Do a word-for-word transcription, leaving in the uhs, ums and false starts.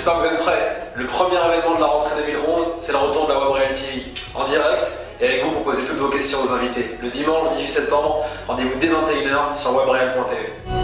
J'espère que vous êtes prêts. Le premier événement de la rentrée deux mille onze, c'est le retour de la WebRail T V en direct et avec vous pour poser toutes vos questions aux invités. Le dimanche dix-huit septembre, rendez-vous dès vingt et une heures sur webrail point t v.